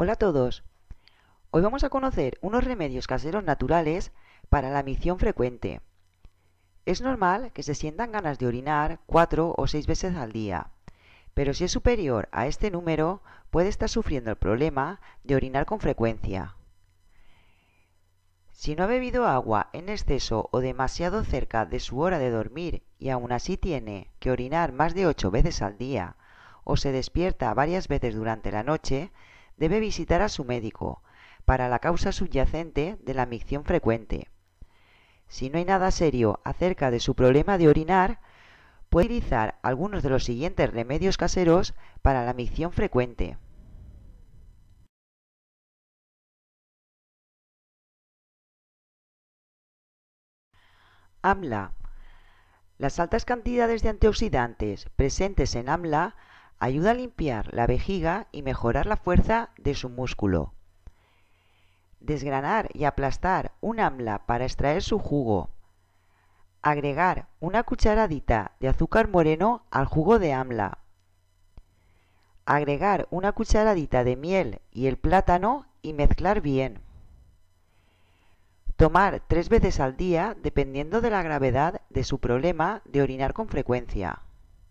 Hola a todos. Hoy vamos a conocer unos remedios caseros naturales para la micción frecuente. Es normal que se sientan ganas de orinar 4 o 6 veces al día, pero si es superior a este número, puede estar sufriendo el problema de orinar con frecuencia. Si no ha bebido agua en exceso o demasiado cerca de su hora de dormir y aún así tiene que orinar más de 8 veces al día o se despierta varias veces durante la noche, debe visitar a su médico para la causa subyacente de la micción frecuente. Si no hay nada serio acerca de su problema de orinar, puede utilizar algunos de los siguientes remedios caseros para la micción frecuente. AMLA. Las altas cantidades de antioxidantes presentes en AMLA ayudan a limpiar la vejiga y mejorar la fuerza de su músculo. Desgranar y aplastar un AMLA para extraer su jugo. Agregar una cucharadita de azúcar moreno al jugo de AMLA. Agregar una cucharadita de miel y el plátano y mezclar bien. Tomar 3 veces al día dependiendo de la gravedad de su problema de orinar con frecuencia.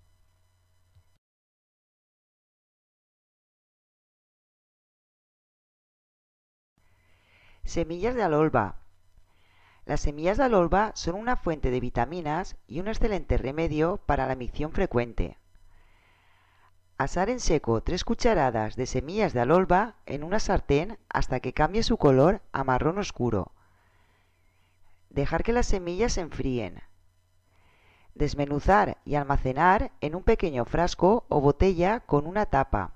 Semillas de alolva. Las semillas de alolva son una fuente de vitaminas y un excelente remedio para la micción frecuente. Asar en seco 3 cucharadas de semillas de alolva en una sartén hasta que cambie su color a marrón oscuro. Dejar que las semillas se enfríen. Desmenuzar y almacenar en un pequeño frasco o botella con una tapa.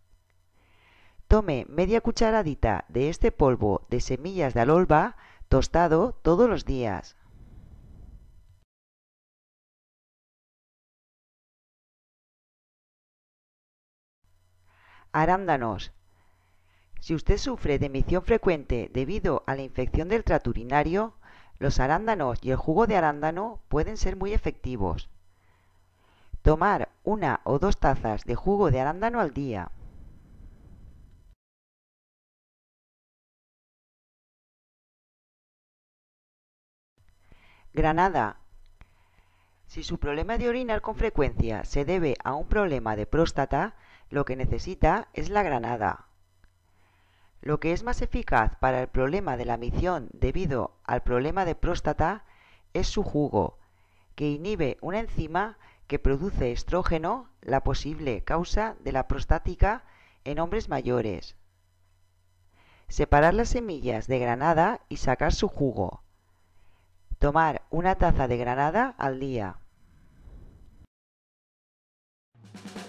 Tome media cucharadita de este polvo de semillas de alolva tostado todos los días. Arándanos. Si usted sufre de micción frecuente debido a la infección del tracto urinario, los arándanos y el jugo de arándano pueden ser muy efectivos. Tomar 1 o 2 tazas de jugo de arándano al día. Granada. Si su problema de orinar con frecuencia se debe a un problema de próstata, lo que necesita es la granada. Lo que es más eficaz para el problema de la micción debido al problema de próstata es su jugo, que inhibe una enzima que produce estrógeno, la posible causa de la prostática en hombres mayores. Separar las semillas de granada y sacar su jugo. Tomar 1 taza de granada al día.